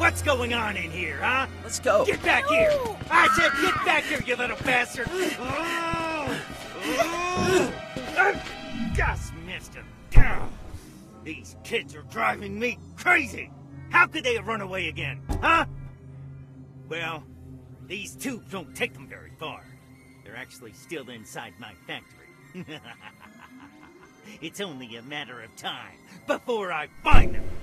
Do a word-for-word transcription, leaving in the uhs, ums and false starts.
What's going on in here, huh? Let's go. Get back here! I said get back here, you little bastard! Oh, oh. Just missed him. Oh, these kids are driving me crazy! How could they have run away again, huh? Well, these tubes don't take them very far. They're actually still inside my factory. It's only a matter of time before I find them.